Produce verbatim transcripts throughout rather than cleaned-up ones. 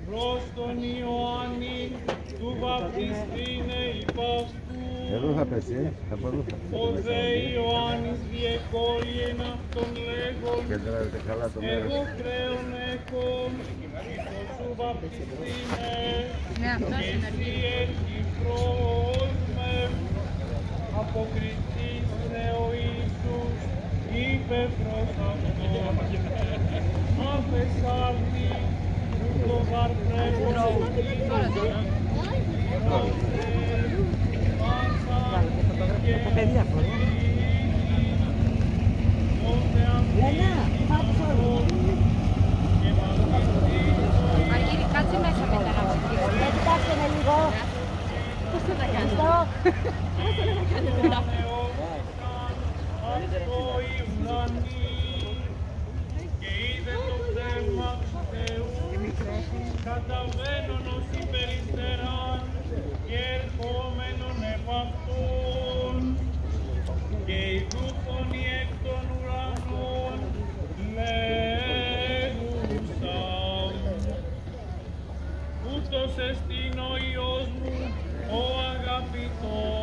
προς τον Ιωάννη του βαπτιστήνε υπ' αυτού. Εδώ θα πέσει, θα πω εδώ θα πέσει. Ο δε Ιωάννης διεκόλυεν αυτον λέγον, εγώ χρέον έχω, υπό σου βαπτιστήνε, και εσύ έρχει προς με. Αποκριθείς δε ο Ιησούς, είπε προς αυτόν, αφεσάρνη, το βαρπρέπος Τα παιδιά μπορεί. Λένα, πάψω. Αργύρι, κάτσε μέσα μετά να βοηθήσεις. Ε, κοιτάξτε με λίγο. Πώς θα τα κάνεις? Πώς θα τα κάνεις μετά? αυτό η ουρανή και είδε το πνεύμα του Θεού καταβαίνον ως υπεριστεράν και ερχόμενον επ' αυτόν και ειδού φωνή εκ των ουρανών λέγουσα, ούτως εστίν ο Υιός μου ο αγαπητός.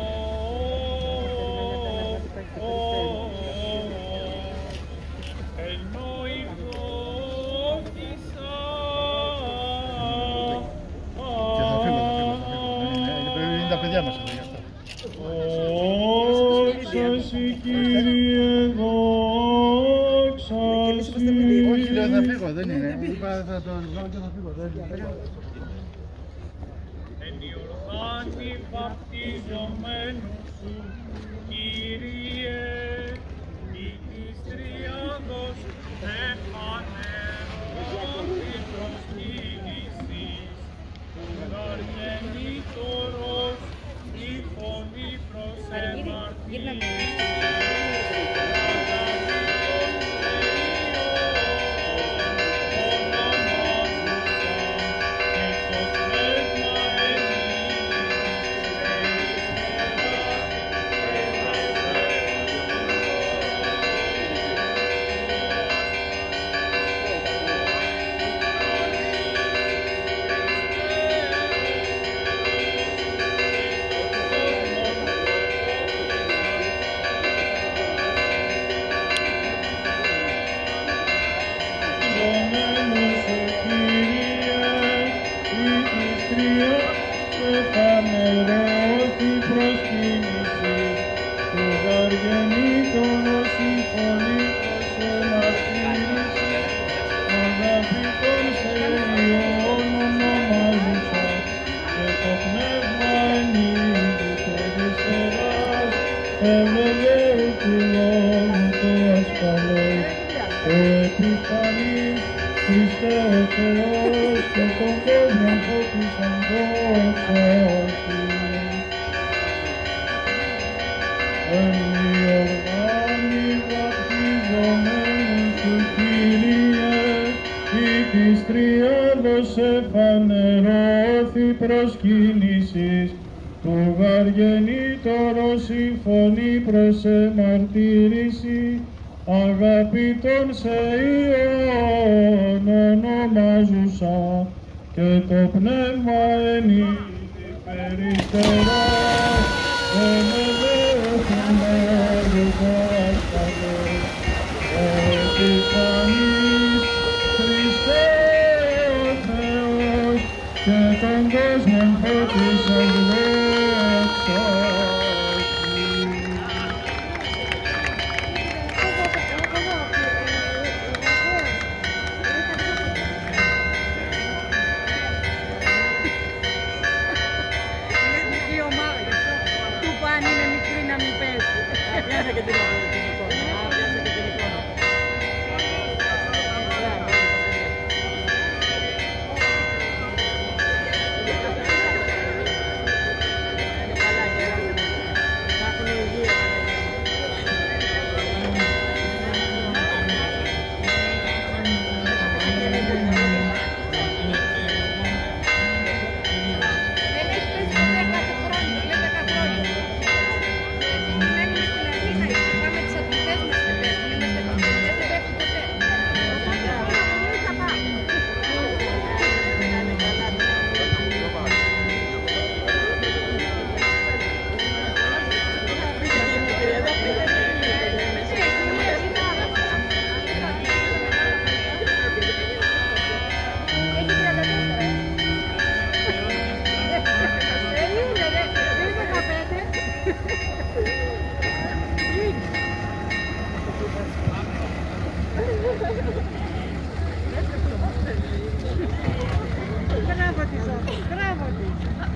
Θα φύγω, δεν είναι. Είπα θα το βγάλω και θα φύγω. Εν Ιορδάνη βαπτιζομένου σου, Κύριε, ή της τριάδος εφανερώθη προσκύνηση, του γαργενήτωρος η φωνή προς εμαρτύρηση. Εφανερώθη προσκύνησης του γαργενήτωρος η φωνή προς εμαρτύρηση, αγαπητών σε Υιόν ονομάζουσα και το πνεύμα εν είδη περιστερά εμεδέχουμε ρουκό ασφαλές επιφανής Χριστέ ο Θεός και τον κόσμο φώτισαν δόξα. Thank you. Μπράβο της, Ζώτη, μπράβο της.